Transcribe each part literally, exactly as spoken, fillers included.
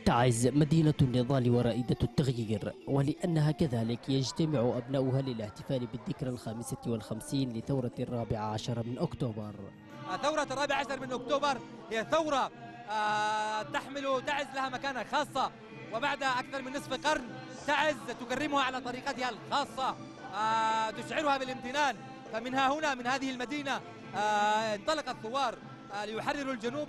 تعز مدينة النضال ورائدة التغيير، ولأنها كذلك يجتمع أبناؤها للاحتفال بالذكرى الخامسة والخمسين لثورة الرابع عشر من أكتوبر. ثورة الرابع عشر من أكتوبر هي ثورة تحمل تعز لها مكانة خاصة، وبعد أكثر من نصف قرن تعز تكرمها على طريقتها الخاصة، تشعرها بالامتنان. فمنها هنا من هذه المدينة انطلق الثوار ليحرروا الجنوب.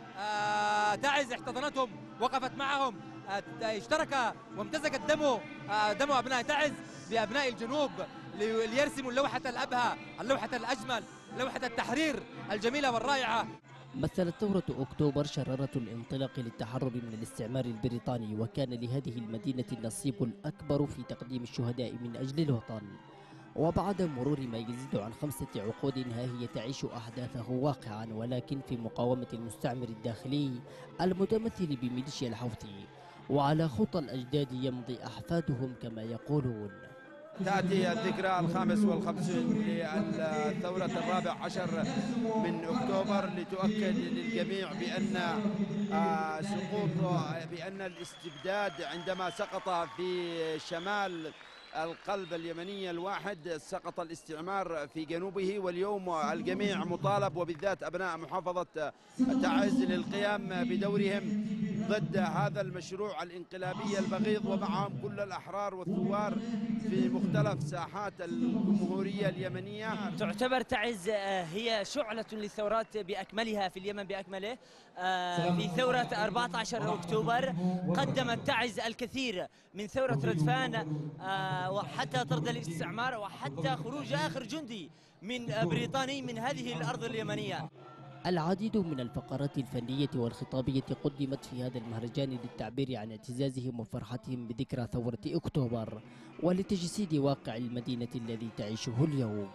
تعز احتضنتهم، وقفت معهم، اشترك وامتزج الدم دم أبناء تعز بأبناء الجنوب ليرسموا اللوحة الأبهى، اللوحة الأجمل، لوحة التحرير الجميلة والرائعة. مثلت ثورة أكتوبر شرارة الانطلاق للتحرر من الاستعمار البريطاني، وكان لهذه المدينة النصيب الأكبر في تقديم الشهداء من أجل الوطن. وبعد مرور ما يزيد عن خمسة عقود ها هي تعيش أحداثه واقعا، ولكن في مقاومة المستعمر الداخلي المتمثل بميليشيا الحوثي، وعلى خطى الأجداد يمضي أحفادهم كما يقولون. تأتي الذكرى الخامس والخمسين للثورة الرابع عشر من أكتوبر لتؤكد للجميع بأن سقوط بأن الاستبداد عندما سقط في شمال القلب اليمني الواحد سقط الاستعمار في جنوبه، واليوم الجميع مطالب وبالذات أبناء محافظة تعز للقيام بدورهم ضد هذا المشروع الانقلابي البغيض، ومعهم كل الأحرار والثوار في مختلف ساحات الجمهورية اليمنية. تعتبر تعز هي شعلة للثورات بأكملها في اليمن بأكمله. في ثورة أربعة عشر أكتوبر قدمت تعز الكثير من ثورة ردفان وحتى طرد الاستعمار وحتى خروج آخر جندي من بريطاني من هذه الأرض اليمنية. العديد من الفقرات الفنية والخطابية قدمت في هذا المهرجان للتعبير عن اعتزازهم وفرحتهم بذكرى ثورة أكتوبر، ولتجسيد واقع المدينة الذي تعيشه اليوم.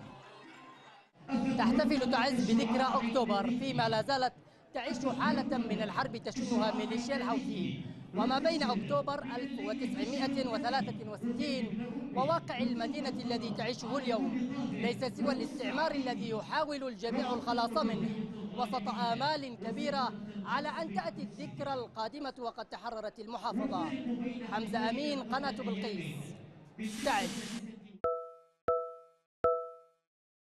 تحتفل تعز بذكرى أكتوبر فيما لا زالت تعيش حالة من الحرب تشنها ميليشيا الحوثي، وما بين أكتوبر ألف وتسعمائة وثلاثة وستين وواقع المدينة الذي تعيشه اليوم ليس سوى الاستعمار الذي يحاول الجميع الخلاص منه وسط آمال كبيرة على أن تأتي الذكرى القادمة وقد تحررت المحافظة. حمزة أمين، قناة بلقيس، تعز.